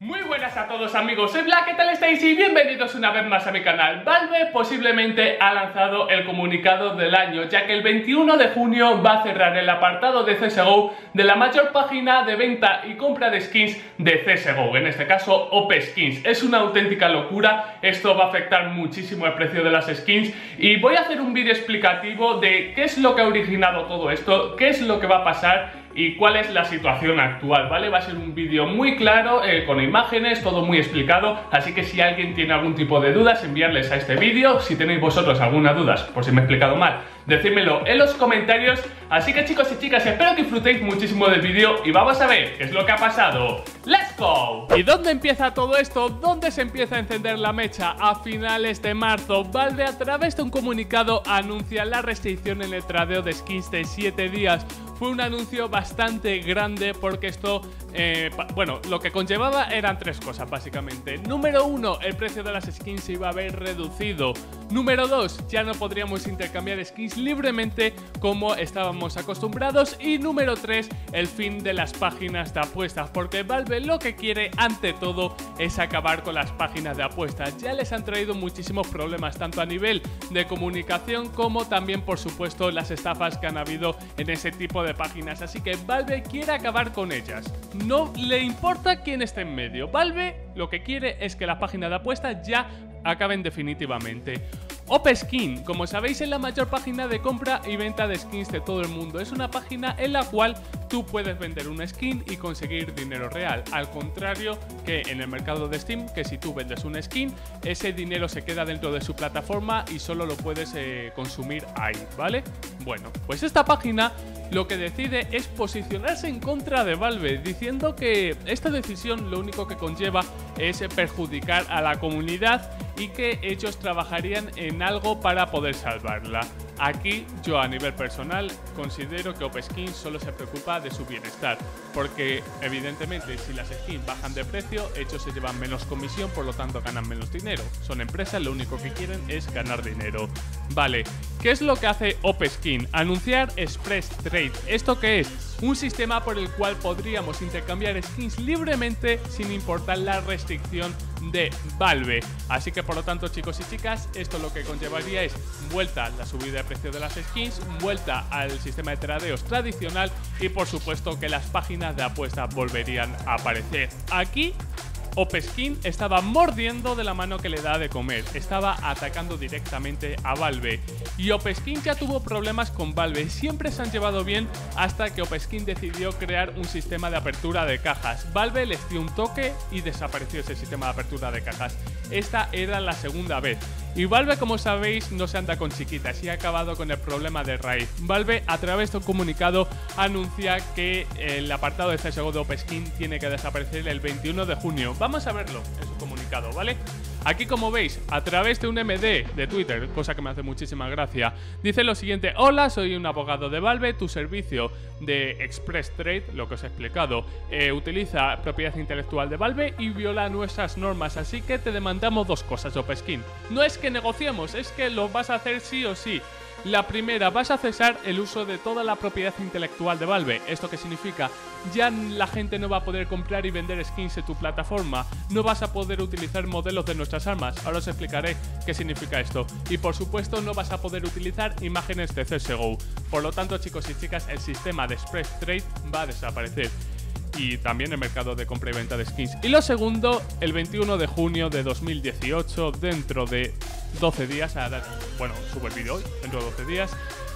Muy buenas a todos amigos, soy Black, ¿qué tal estáis? Y bienvenidos una vez más a mi canal. Valve posiblemente ha lanzado el comunicado del año, ya que el 21 de junio va a cerrar el apartado de CSGO de la mayor página de venta y compra de skins de CSGO, en este caso OP Skins. Es una auténtica locura, esto va a afectar muchísimo el precio de las skins y voy a hacer un vídeo explicativo de qué es lo que ha originado todo esto, qué es lo que va a pasar y cuál es la situación actual, ¿vale? Va a ser un vídeo muy claro, con imágenes, todo muy explicado, así que si alguien tiene algún tipo de dudas, enviarles a este vídeo. Si tenéis vosotros alguna duda, por si me he explicado mal, decídmelo en los comentarios. Así que chicos y chicas, espero que disfrutéis muchísimo del vídeo y vamos a ver qué es lo que ha pasado. ¡Let's go! ¿Y dónde empieza todo esto? ¿Dónde se empieza a encender la mecha? A finales de marzo, Valve a través de un comunicado anuncia la restricción en el tradeo de skins de 7 días. Fue un anuncio bastante grande porque esto, bueno, lo que conllevaba eran tres cosas básicamente. Número 1, el precio de las skins se iba a ver reducido. Número 2, ya no podríamos intercambiar skins libremente como estábamos acostumbrados. Y número 3, el fin de las páginas de apuestas, porque Valve lo que quiere ante todo es acabar con las páginas de apuestas. Ya les han traído muchísimos problemas, tanto a nivel de comunicación como también, por supuesto, las estafas que han habido en ese tipo de páginas, así que Valve quiere acabar con ellas. No le importa quién esté en medio. Valve lo que quiere es que las páginas de apuestas ya acaben definitivamente. OP Skin, como sabéis, es la mayor página de compra y venta de skins de todo el mundo. Es una página en la cual tú puedes vender una skin y conseguir dinero real, al contrario que en el mercado de Steam, que si tú vendes una skin, ese dinero se queda dentro de su plataforma y solo lo puedes consumir ahí, ¿vale? Bueno, pues esta página lo que decide es posicionarse en contra de Valve, diciendo que esta decisión lo único que conlleva es perjudicar a la comunidad y que ellos trabajarían en algo para poder salvarla. Aquí yo a nivel personal considero que OP Skins solo se preocupa de su bienestar, porque evidentemente si las skins bajan de precio, ellos se llevan menos comisión, por lo tanto ganan menos dinero. Son empresas, lo único que quieren es ganar dinero. Vale, ¿qué es lo que hace OP Skin? Anunciar Express Trade. ¿Esto qué es? Un sistema por el cual podríamos intercambiar skins libremente sin importar la restricción de Valve. Así que por lo tanto, chicos y chicas, esto lo que conllevaría es vuelta a la subida de precio de las skins, vuelta al sistema de tradeos tradicional y por supuesto que las páginas de apuestas volverían a aparecer. Aquí OP Skin estaba mordiendo de la mano que le da de comer, estaba atacando directamente a Valve. Y OP Skin ya tuvo problemas con Valve, siempre se han llevado bien hasta que OP Skin decidió crear un sistema de apertura de cajas. Valve les dio un toque y desapareció ese sistema de apertura de cajas. Esta era la segunda vez. Y Valve, como sabéis, no se anda con chiquitas y ha acabado con el problema de raíz. Valve, a través de un comunicado, anuncia que el apartado de CSGO de OP Skin tiene que desaparecer el 21 de junio. Vamos a verlo en su comunicado, ¿vale? Aquí, como veis, a través de un MD de Twitter, cosa que me hace muchísima gracia, dice lo siguiente: hola, soy un abogado de Valve, tu servicio de Express Trade, lo que os he explicado, utiliza propiedad intelectual de Valve y viola nuestras normas, así que te demandamos dos cosas, OP Skin. No es que negociemos, es que lo vas a hacer sí o sí. La primera, vas a cesar el uso de toda la propiedad intelectual de Valve. ¿Esto qué significa? Ya la gente no va a poder comprar y vender skins en tu plataforma. No vas a poder utilizar modelos de nuestras armas. Ahora os explicaré qué significa esto. Y por supuesto no vas a poder utilizar imágenes de CSGO. Por lo tanto, chicos y chicas, el sistema de Express Trade va a desaparecer. Y también el mercado de compra y venta de skins. Y lo segundo, el 21 de junio de 2018, dentro de 12 días, bueno, subo el vídeo hoy, dentro de 12 días,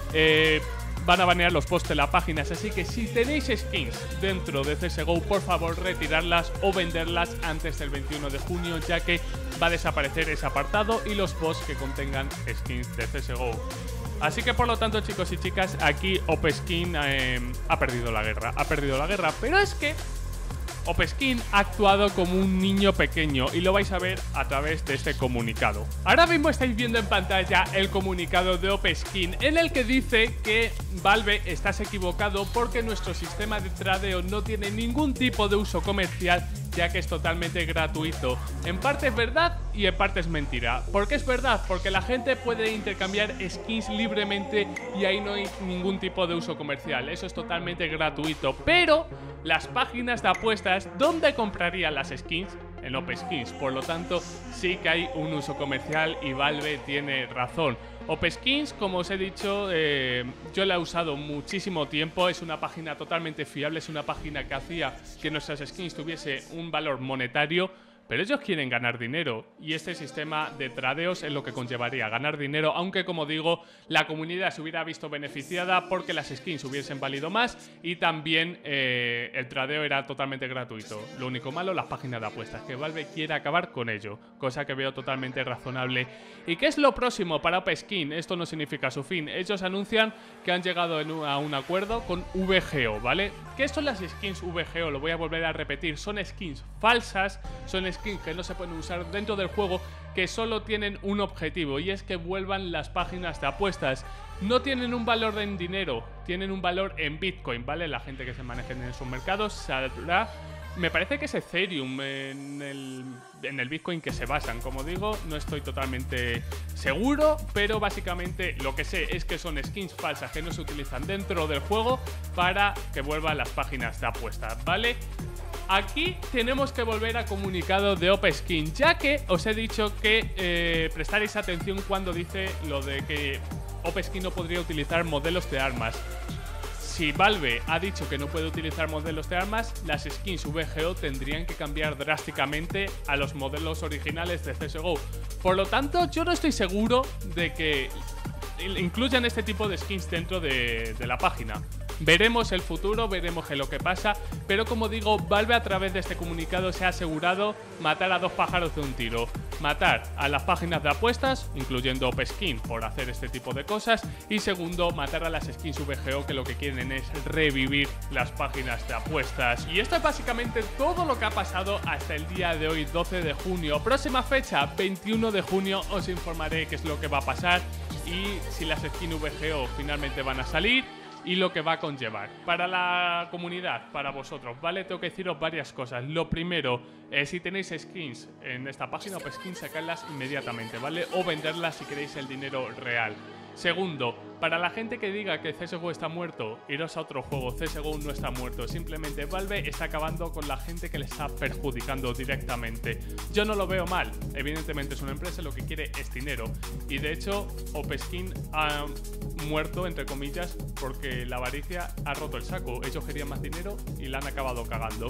van a banear los posts de las páginas, así que si tenéis skins dentro de CSGO, por favor retirarlas o venderlas antes del 21 de junio, ya que va a desaparecer ese apartado y los posts que contengan skins de CSGO. Así que por lo tanto, chicos y chicas, aquí OP Skin ha perdido la guerra, pero es que OP Skin ha actuado como un niño pequeño y lo vais a ver a través de este comunicado. Ahora mismo estáis viendo en pantalla el comunicado de OP Skin, en el que dice que Valve, estás equivocado porque nuestro sistema de tradeo no tiene ningún tipo de uso comercial ya que es totalmente gratuito. En parte es verdad y en parte es mentira. ¿Por qué es verdad? Porque la gente puede intercambiar skins libremente y ahí no hay ningún tipo de uso comercial. Eso es totalmente gratuito. Pero las páginas de apuestas, ¿dónde comprarían las skins? En OpSkins. Por lo tanto, sí que hay un uso comercial y Valve tiene razón. OpSkins, como os he dicho, yo la he usado muchísimo tiempo. Es una página totalmente fiable, es una página que hacía que nuestras skins tuviese un valor monetario. Pero ellos quieren ganar dinero y este sistema de tradeos es lo que conllevaría ganar dinero, aunque como digo, la comunidad se hubiera visto beneficiada porque las skins hubiesen valido más y también el tradeo era totalmente gratuito. Lo único malo, las páginas de apuestas, que Valve quiere acabar con ello, cosa que veo totalmente razonable. ¿Y qué es lo próximo para OpSkin? Esto no significa su fin. Ellos anuncian que han llegado a un acuerdo con VGO, ¿vale? ¿Qué son las skins VGO? Lo voy a volver a repetir. Son skins falsas, son skins que no se pueden usar dentro del juego, que solo tienen un objetivo y es que vuelvan las páginas de apuestas. No tienen un valor en dinero, tienen un valor en Bitcoin, ¿vale? La gente que se maneje en esos mercados sabrá. Me parece que es Ethereum en el Bitcoin que se basan. Como digo, no estoy totalmente seguro, pero básicamente lo que sé es que son skins falsas que no se utilizan dentro del juego para que vuelvan las páginas de apuestas, ¿vale? Aquí tenemos que volver a comunicado de OpSkin, ya que os he dicho que prestaréis atención cuando dice lo de que OpSkin no podría utilizar modelos de armas. Si Valve ha dicho que no puede utilizar modelos de armas, las skins VGO tendrían que cambiar drásticamente a los modelos originales de CSGO. Por lo tanto, yo no estoy seguro de que incluyan este tipo de skins dentro de la página. Veremos el futuro, veremos qué es lo que pasa, pero como digo, Valve a través de este comunicado se ha asegurado matar a dos pájaros de un tiro. Matar a las páginas de apuestas, incluyendo OpSkin, por hacer este tipo de cosas, y segundo, matar a las skins VGO, que lo que quieren es revivir las páginas de apuestas. Y esto es básicamente todo lo que ha pasado hasta el día de hoy, 12 de junio. Próxima fecha, 21 de junio, os informaré qué es lo que va a pasar y si las skins VGO finalmente van a salir y lo que va a conllevar. Para la comunidad, para vosotros, ¿vale? Tengo que deciros varias cosas. Lo primero, si tenéis skins en esta página OpSkin, sacadlas inmediatamente, ¿vale? O venderlas si queréis el dinero real. Segundo, para la gente que diga que CSGO está muerto, iros a otro juego. CSGO no está muerto, simplemente Valve está acabando con la gente que le está perjudicando directamente. Yo no lo veo mal, evidentemente es una empresa, lo que quiere es dinero. Y de hecho, OpSkin ha muerto, entre comillas, porque la avaricia ha roto el saco. Ellos querían más dinero y la han acabado cagando.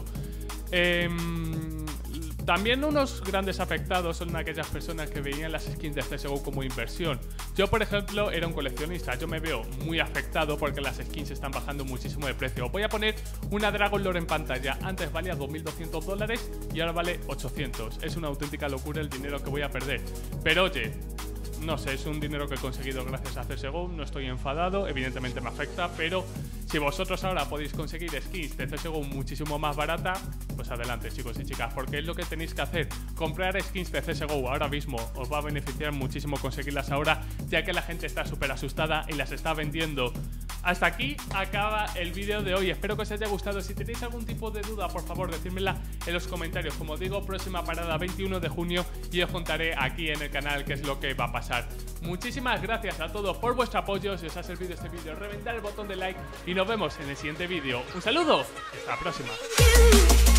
También unos grandes afectados son aquellas personas que veían las skins de CSGO como inversión. Yo, por ejemplo, era un coleccionista. Yo me veo muy afectado porque las skins están bajando muchísimo de precio. Voy a poner una Dragon Lore en pantalla. Antes valía 2.200 dólares y ahora vale 800. Es una auténtica locura el dinero que voy a perder. Pero oye, no sé, es un dinero que he conseguido gracias a CSGO, no estoy enfadado, evidentemente me afecta, pero si vosotros ahora podéis conseguir skins de CSGO muchísimo más barata, pues adelante, chicos y chicas, porque es lo que tenéis que hacer. Comprar skins de CSGO ahora mismo os va a beneficiar muchísimo conseguirlas ahora, ya que la gente está súper asustada y las está vendiendo. Hasta aquí acaba el vídeo de hoy, espero que os haya gustado. Si tenéis algún tipo de duda, por favor, decídmela en los comentarios. Como digo, próxima parada 21 de junio y os contaré aquí en el canal qué es lo que va a pasar. Muchísimas gracias a todos por vuestro apoyo. Si os ha servido este vídeo, reventad el botón de like y nos vemos en el siguiente vídeo. Un saludo, hasta la próxima.